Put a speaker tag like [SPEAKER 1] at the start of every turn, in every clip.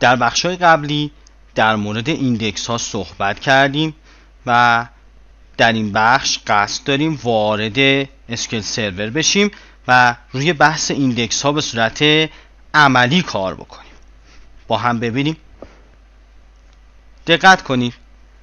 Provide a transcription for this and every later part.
[SPEAKER 1] در بخش‌های قبلی در مورد ایندکس ها صحبت کردیم و در این بخش قصد داریم وارد اسکیل سرور بشیم و روی بحث ایندکس ها به صورت عملی کار بکنیم. با هم ببینیم. دقت کنید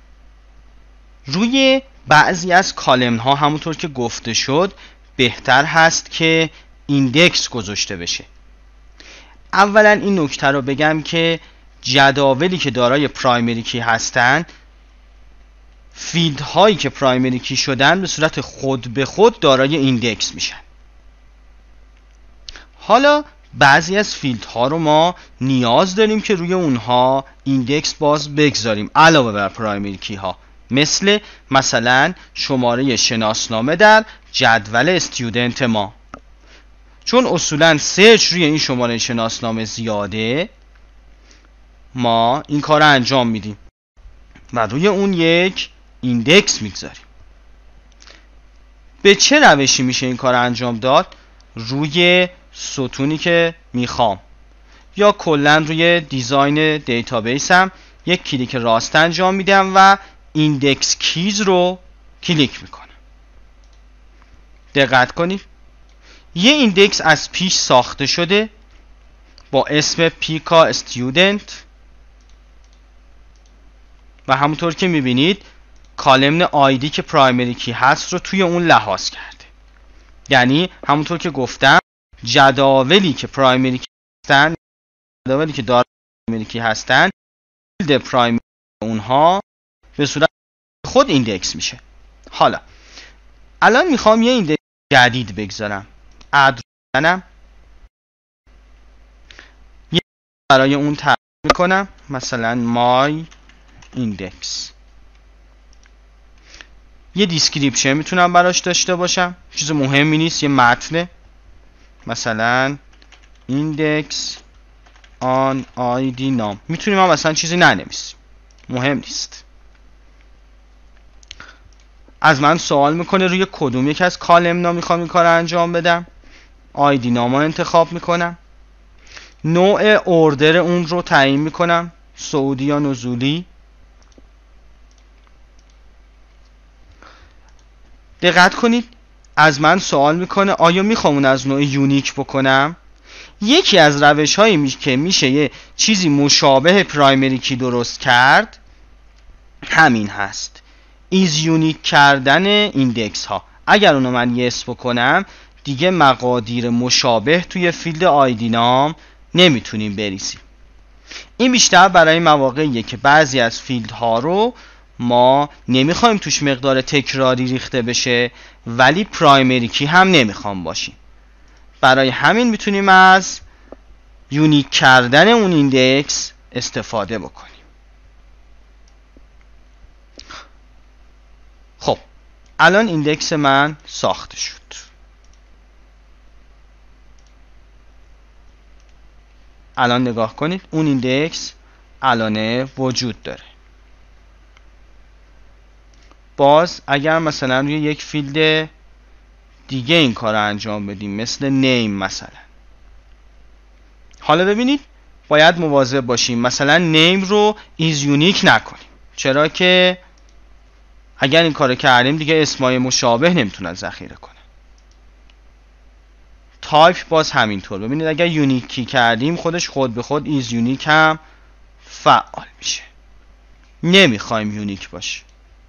[SPEAKER 1] روی بعضی از کالم ها همونطور که گفته شد بهتر هست که ایندکس گذاشته بشه. اولا این نکته رو بگم که جداولی که دارای پرایمری کی هستن، فیلد هایی که پرایمری کی شدن به صورت خود به خود دارای ایندکس میشن. حالا بعضی از فیلد ها رو ما نیاز داریم که روی اونها ایندکس باز بگذاریم علاوه بر پرایمری کی ها، مثلا شماره شناسنامه در جدول استودنت ما. چون اصولا سرچ روی این شماره شناسنامه زیاده، ما این کار رو انجام میدیم و روی اون یک ایندکس میگذاریم. به چه روشی میشه این کار رو انجام داد؟ روی ستونی که میخوام یا کلا روی دیزاین دیتابیس هم یک کلیک راست انجام میدم و ایندکس کیز رو کلیک میکنم. دقت کنید یه ایندکس از پیش ساخته شده با اسم پیکا استودنت و همونطور که میبینید کالمن آیدی که پرایمری کی هست رو توی اون لحاظ کرده. یعنی همونطور که گفتم جداولی که پرایمری کی هستن، جداولی که دارای پرایمری کی هستن، فیلد پرایمری اونها به صورت خود ایندکس میشه. حالا الان میخوام یه ایندکس جدید بگذارم. اد بزنم، یه برای اون تعریف میکنم، مثلا مای ایندکس. یه دیسکریپشن میتونم براش داشته باشم، چیز مهمی نیست، یه متن، مثلا ایندکس آن آیدی نام. میتونیم هم مثلا چیزی ننویسیم، مهم نیست. از من سوال میکنه روی کدوم یک از کالم نا میخوام این کار رو انجام بدم. آیدی نام ها انتخاب میکنم، نوع اوردر اون رو تعیین میکنم، صعودی یا نزولی. دقت کنید از من سوال میکنه آیا میخوام اون از نوع یونیک بکنم. یکی از روش هایی که میشه یه چیزی مشابه پرایمری کی درست کرد همین هست، ایز یونیک کردن ایندکس ها. اگر اونو من یس بکنم دیگه مقادیر مشابه توی فیلد آیدی نام نمیتونیم بریزیم. این بیشتر برای مواقعیه که بعضی از فیلد ها رو ما نمیخوایم توش مقدار تکراری ریخته بشه ولی پرایمری کی هم نمیخوام باشیم. برای همین میتونیم از یونیک کردن اون ایندکس استفاده بکنیم. خب الان ایندکس من ساخته شد. الان نگاه کنید اون ایندکس الان وجود داره. باز اگر مثلا روی یک فیلد دیگه این کار رو انجام بدیم مثل نیم مثلا، حالا ببینید باید مواظب باشیم مثلا نیم رو ایز یونیک نکنیم. چرا که اگر این کار کردیم دیگه اسمای مشابه نمیتونن ذخیره کنن. تایپ باز همینطور. ببینید اگر یونیکی کردیم خودش خود به خود ایز یونیک هم فعال میشه. نمیخوایم یونیک باشه.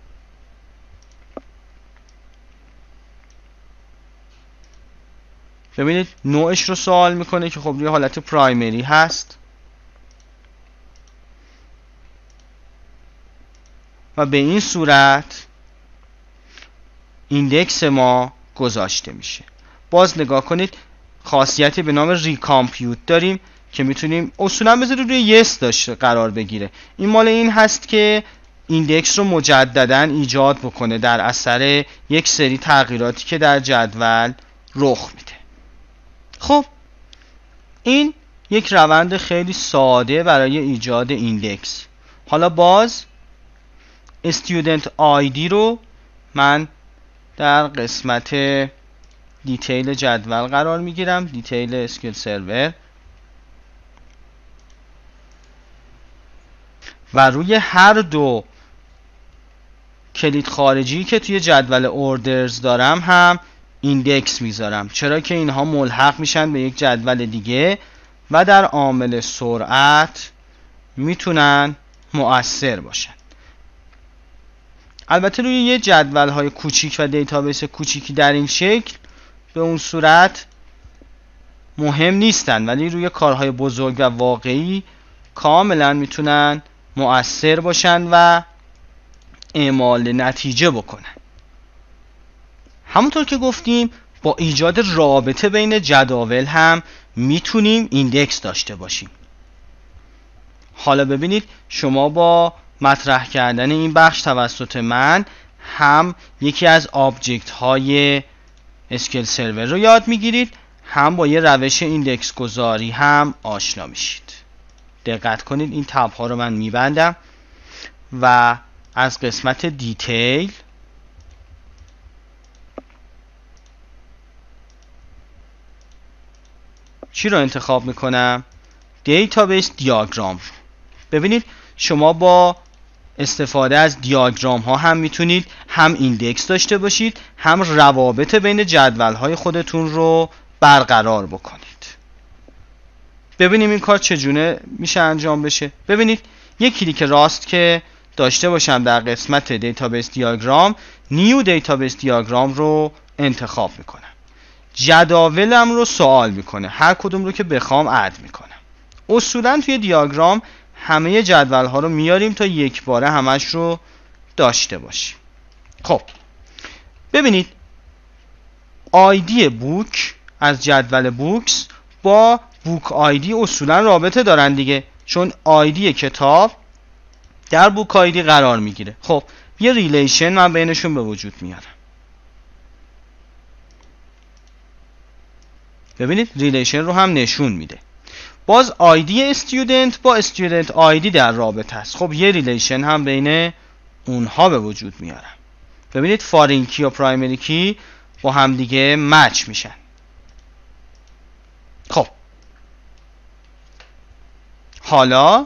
[SPEAKER 1] ببینید نوعش رو سوال میکنه که خب روی حالت پرایمری هست و به این صورت ایندکس ما گذاشته میشه. باز نگاه کنید خاصیتی به نام ریکامپیوت داریم که میتونیم اصولا بذاریم روی یس داشته قرار بگیره. این مال این هست که ایندکس رو مجددا ایجاد بکنه در اثر یک سری تغییراتی که در جدول رخ میده. خب این یک روند خیلی ساده برای ایجاد ایندکس. حالا باز استودنت آیدی رو من در قسمت دیتیل جدول قرار میگیرم، دیتیل اسکیل سرور. و روی هر دو کلید خارجی که توی جدول اوردرز دارم هم ایندکس میذارم، چرا که اینها ملحق میشن به یک جدول دیگه و در عامل سرعت میتونن مؤثر باشن. البته روی یه جدول های کوچیک و دیتابیس کوچیکی در این شکل به اون صورت مهم نیستن، ولی روی کارهای بزرگ و واقعی کاملا میتونن مؤثر باشن و اعمال نتیجه بکنن. همونطور که گفتیم با ایجاد رابطه بین جداول هم میتونیم ایندکس داشته باشیم. حالا ببینید شما با مطرح کردن این بخش توسط من هم یکی از آبجکت های اسکیل سرور رو یاد میگیرید، هم با یه روش ایندکس گذاری هم آشنا میشید. دقت کنید این تب ها رو من میبندم و از قسمت دیتیل چی رو انتخاب میکنم؟ دیتابیس دیاگرام رو. ببینید شما با استفاده از دیاگرام ها هم میتونید هم ایندکس داشته باشید، هم روابط بین جدول های خودتون رو برقرار بکنید. ببینیم این کار چجونه میشه انجام بشه. ببینید یک کلیک راست که داشته باشم در قسمت دیتابیس دیاگرام، نیو دیتابیس دیاگرام رو انتخاب میکنم. جداولم رو سوال میکنه، هر کدوم رو که بخوام اد میکنم. اصولا توی دیاگرام همه جدول ها رو میاریم تا یک باره همش رو داشته باشیم. خب ببینید آیدی بوک از جدول بوکس با بوک آیدی اصولا رابطه دارن دیگه، چون آیدی کتاب در بوک آیدی قرار میگیره. خب یه ریلیشن من بینشون به وجود میارم. ببینید ریلیشن رو هم نشون میده. باز آیدی استودنت با استودنت آیدی در رابطه است. خب یه ریلیشن هم بین اونها به وجود میارم. ببینید فارین کی و پرایمری کی با هم دیگه مچ میشن. خب حالا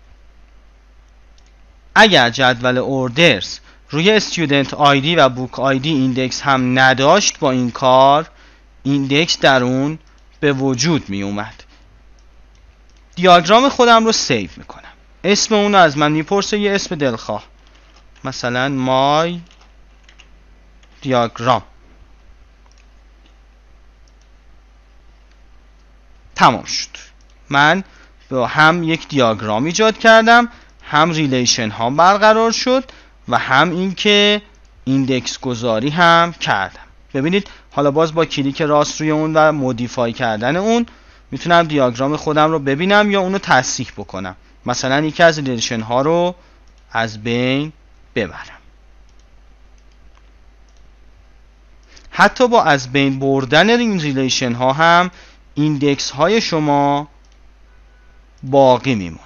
[SPEAKER 1] اگر جدول اوردرز روی استودنت آیدی و بوک آیدی ایندکس هم نداشت، با این کار ایندکس در اون به وجود می اومد. دیاگرام خودم رو سیو میکنم. اسم اون رو از من میپرسه، یه اسم دلخواه، مثلا مای دیاگرام. تمام شد. من با هم یک دیاگرام ایجاد کردم، هم ریلیشن ها برقرار شد و هم این که ایندکس گذاری هم کردم. ببینید حالا باز با کلیک راست روی اون و مودیفای کردن اون میتونم دیاگرام خودم رو ببینم یا اونو تصحیح بکنم. مثلا یکی از ریلیشن ها رو از بین ببرم. حتی با از بین بردن این ریلیشن ها هم ایندکس های شما باقی میمونن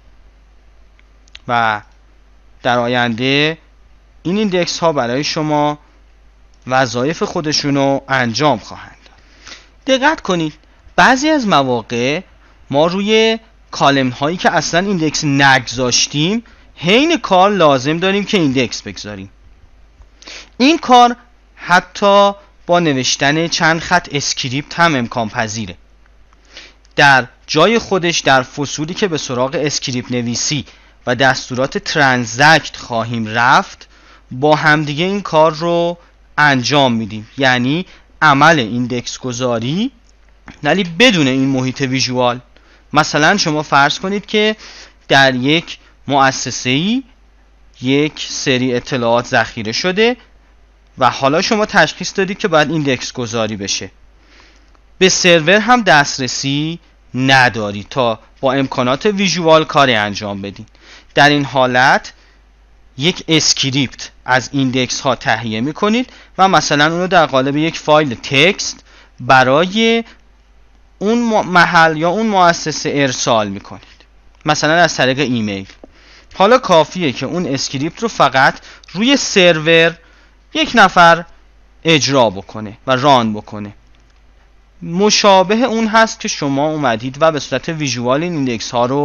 [SPEAKER 1] و در آینده این ایندکس ها برای شما وظایف خودشونو انجام خواهند داد. دقت کنید بعضی از مواقع ما روی کالم هایی که اصلا ایندکس نگذاشتیم حین کار لازم داریم که ایندکس بگذاریم. این کار حتی با نوشتن چند خط اسکریپت هم امکان پذیره. در جای خودش در فصولی که به سراغ اسکریپت نویسی و دستورات ترانزکت خواهیم رفت با همدیگه این کار رو انجام میدیم، یعنی عمل ایندکس گذاری ولی بدون این محیط ویژوال. مثلا شما فرض کنید که در یک مؤسسه‌ای یک سری اطلاعات ذخیره شده و حالا شما تشخیص دادید که باید ایندکس گذاری بشه. به سرور هم دسترسی ندارید تا با امکانات ویژوال کاری انجام بدید. در این حالت یک اسکریپت از ایندکس ها تهیه میکنید و مثلا اون رو در قالب یک فایل تکست برای اون محل یا اون مؤسسه ارسال میکنید، مثلا از طریق ایمیل. حالا کافیه که اون اسکریپت رو فقط روی سرور یک نفر اجرا بکنه و ران بکنه. مشابه اون هست که شما اومدید و به صورت ویژوال این ایندکس ها رو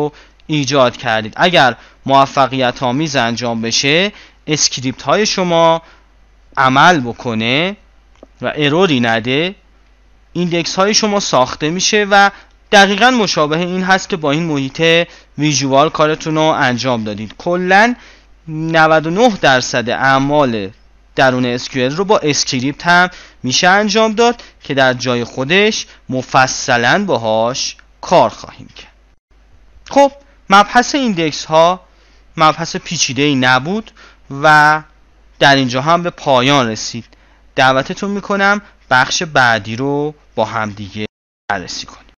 [SPEAKER 1] ایجاد کردید. اگر موفقیت آمیز انجام بشه، اسکریپت های شما عمل بکنه و اروری نده، ایندکس های شما ساخته میشه و دقیقاً مشابه این هست که با این محیط ویژوال کارتون رو انجام دادید. کلاً 99% اعمال درون SQL رو با اسکریپت هم میشه انجام داد که در جای خودش مفصلاً باهاش کار خواهیم کرد. خب مبحث ایندکس ها مبحث پیچیده‌ای نبود و در اینجا هم به پایان رسید. دعوتتون میکنم بخش بعدی رو با هم دیگه بررسی کنیم.